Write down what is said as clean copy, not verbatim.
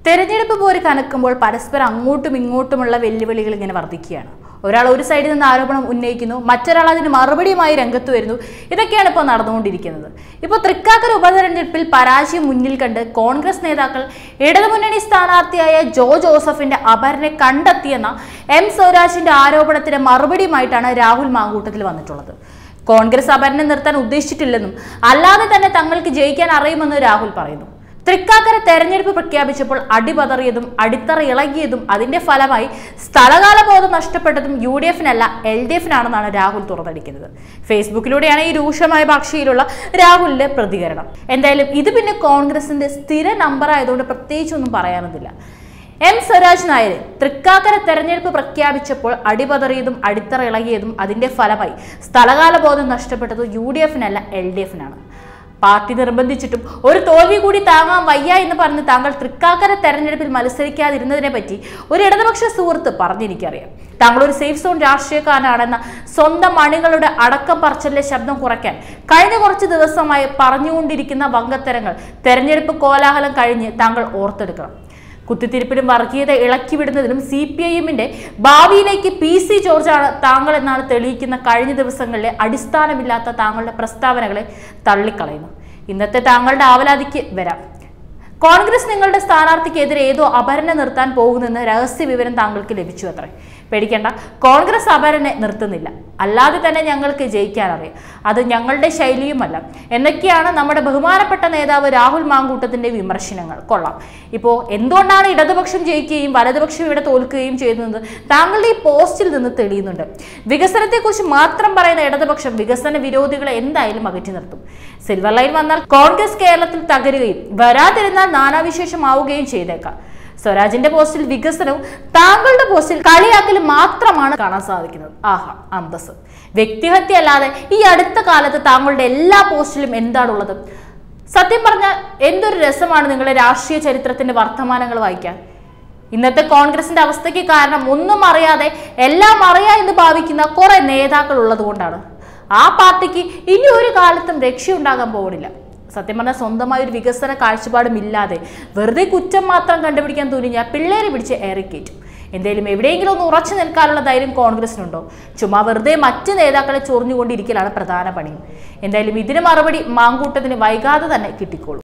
തെരഞ്ഞെടുപ്പ് പോര് കനക്കുമ്പോൾ പരസ്പരം അങ്ങോട്ടും ഇങ്ങോട്ടുമുള്ള വെല്ലുവിളികൾ ഇങ്ങനെ വർദ്ധിക്കുകയാണ്. ഒരാൾ ഒരു സൈഡിൽ നിന്ന് ആരോപണം ഉന്നയിക്കുന്നു, മറ്റൊരാൾ അതിന് മറുപടിയുമായി രംഗത്ത് വരുന്നു. ഇതൊക്കെയാണ് ഇപ്പോൾ നടന്നുകൊണ്ടിരിക്കുന്നത്. ഇപ്പോൾ തൃക്കാക്കര ഉപതെരഞ്ഞെടുപ്പിൽ പരാജയം മുന്നിൽ കണ്ട് കോൺഗ്രസ് നേതാക്കൾ ഇടതുമുന്നണി സ്ഥാനാർത്ഥിയായ ജോ ജോസഫിന്റെ അപരനെ കണ്ടെത്തിയെന്ന എം സ്വരാജിന്റെ ആരോപണത്തിന് മറുപടിയുമായിട്ടാണ് രാഹുൽ മാങ്കൂട്ടത്തിൽ വന്നിട്ടുള്ളത്. കോൺഗ്രസ് അപരനെ നിർത്താൻ ഉദ്ദേശിച്ചിട്ടില്ലെന്നും അല്ലാതെ തന്നെ തങ്ങൾക്ക് ജയിക്കാൻ അറിയുമെന്ന് രാഹുൽ പറയുന്നു. തൃക്കാക്കര തെരഞ്ഞെടുപ്പ് പ്രഖ്യാപിച്ചപ്പോൾ അടിപതറിയതും അടിത്തറ ഇളകിയതും അതിന്റെ ഫലമായി സ്ഥലകാല ബോധം നഷ്ടപ്പെട്ടതും UDF-നല്ല LDF-നാണെന്നാണ് രാഹുൽ തുറന്നടിക്കുന്നത്. ഫേസ്ബുക്കിലൂടെയാണ് ഈ രൂക്ഷമായ ഭാഷയിലുള്ള രാഹുലിന്റെ പ്രതികരണം. എന്തായാലും ഇത് പിന്നെ കോൺഗ്രസിന്റെ സ്ഥിര നമ്പർ ആയതുകൊണ്ട് പ്രത്യേകിച്ചൊന്നും പറയാനൊന്നുമില്ല. എം സ്വരാജ് നായർ തൃക്കാക്കര തെരഞ്ഞെടുപ്പ് പ്രഖ്യാപിച്ചപ്പോൾ അടിപതറിയതും അടിത്തറ ഇളകിയതും അതിന്റെ ഫലമായി സ്ഥലകാല ബോധം നഷ്ടപ്പെട്ടത് UDF-നല്ല LDF-നാണ്. പാർട്ടി നിർബന്ധിച്ചിട്ടും ഒരു തോൽവി കൂടി താങ്ങാൻ വയ്യ എന്ന് പറഞ്ഞ് താങ്കൾ തൃക്കാക്കര തെരഞ്ഞെടുപ്പിൽ മത്സരിക്കാതിരുന്നതിനെ പറ്റി ഒരു ഇടതുപക്ഷ സുഹൃത്ത് പറഞ്ഞെനിക്കറിയാം. താങ്കൾ ഒരു സേഫ് സോൺ രാഷ്ട്രീയക്കാരനാണെന്ന സ്വന്തം അണികളുടെ അടക്കം പറച്ചിലെ ശബ്ദം കുറയ്ക്കാൻ കഴിഞ്ഞ കുറച്ച് ദിവസമായി പറഞ്ഞുകൊണ്ടിരിക്കുന്ന വങ്കത്തരങ്ങൾ തെരഞ്ഞെടുപ്പ് കോലാഹലം കഴിഞ്ഞ് താങ്കൾ ഓർത്തെടുക്കണം. കുത്തിത്തിരിപ്പിലും വർഗീയത ഇളക്കി വിടുന്നതിലും CPIM-ന്റെ ഭാവിയിലേക്ക് PC ജോർജാണ് താങ്കൾ എന്നാണ് തെളിയിക്കുന്ന കഴിഞ്ഞ ദിവസങ്ങളിലെ അടിസ്ഥാനമില്ലാത്ത താങ്കളുടെ പ്രസ്താവനകളെ തള്ളിക്കളയുന്നു. ഇന്നത്തെ താങ്കളുടെ ആവലാതിക്ക് വരാം. കോൺഗ്രസ് നിങ്ങളുടെ സ്ഥാനാർത്ഥിക്കെതിരെ ഏതോ അപരനെ നിർത്താൻ പോകുന്നെന്ന് രഹസ്യ വിവരം താങ്കൾക്ക് ലഭിച്ചു അത്രേ. പേടിക്കേണ്ട, കോൺഗ്രസ് അപരനെ നിർത്തുന്നില്ല, അല്ലാതെ തന്നെ ഞങ്ങൾക്ക് ജയിക്കാനറിയാം, അത് ഞങ്ങളുടെ ശൈലിയുമല്ല എന്നൊക്കെയാണ് നമ്മുടെ ബഹുമാനപ്പെട്ട നേതാവ് രാഹുൽ മാങ്കൂട്ടത്തിന്റെ വിമർശനങ്ങൾ. കൊള്ളാം. ഇപ്പോൾ എന്തുകൊണ്ടാണ് ഇടതുപക്ഷം ജയിക്കുകയും വലതുപക്ഷം ഇവിടെ തോൽക്കുകയും ചെയ്യുന്നത് താങ്കളുടെ ഈ പോസ്റ്റിൽ നിന്ന് തെളിയുന്നുണ്ട്. വികസനത്തെക്കുറിച്ച് മാത്രം പറയുന്ന ഇടതുപക്ഷം വികസന വിരോധികളെ എന്തായാലും അകറ്റി നിർത്തും. സിൽവർ ലൈൻ വന്നാൽ കോൺഗ്രസ് കേരളത്തിൽ തകരുകയും വരാതിരുന്നാൽ നാനാവിശേഷമാവുകയും ചെയ്തേക്കാം. സ്വരാജിന്റെ പോസ്റ്റിൽ വികസനവും താങ്കളുടെ പോസ്റ്റിൽ കളിയാക്കലും മാത്രമാണ് കാണാൻ സാധിക്കുന്നത്. ആഹാ, അന്തസ്. വ്യക്തിഹത്യ അല്ലാതെ ഈ അടുത്ത കാലത്ത് താങ്കളുടെ എല്ലാ പോസ്റ്റിലും എന്താണുള്ളത്? സത്യം പറഞ്ഞാൽ എന്തൊരു രസമാണ് നിങ്ങളുടെ രാഷ്ട്രീയ ചരിത്രത്തിന്റെ വർത്തമാനങ്ങൾ വായിക്കാൻ. ഇന്നത്തെ കോൺഗ്രസിന്റെ അവസ്ഥയ്ക്ക് കാരണം ഒന്നും അറിയാതെ എല്ലാം അറിയാം എന്ന് ഭാവിക്കുന്ന കുറെ നേതാക്കൾ ഉള്ളത് കൊണ്ടാണ്. ആ പാർട്ടിക്ക് ഇനി ഒരു കാലത്തും രക്ഷയുണ്ടാകാൻ പോകുന്നില്ല. സത്യം പറഞ്ഞാൽ സ്വന്തമായ ഒരു വികസന കാഴ്ചപ്പാടും ഇല്ലാതെ വെറുതെ കുറ്റം മാത്രം കണ്ടുപിടിക്കാൻ തുനിഞ്ഞാൽ പിള്ളേരെ പിടിച്ച് ഏറിക്കയറ്റും. എന്തായാലും എവിടെയെങ്കിലും ഒന്ന് ഉറച്ചു നിൽക്കാനുള്ള ധൈര്യം കോൺഗ്രസിനുണ്ടോ? ചുമ്മാ വെറുതെ മറ്റ് നേതാക്കളെ ചൊറിഞ്ഞുകൊണ്ടിരിക്കലാണ് പ്രധാന പണിയും. എന്തായാലും ഇതിന് മറുപടി മാങ്കൂട്ടത്തിന് വൈകാതെ തന്നെ കിട്ടിക്കോളും.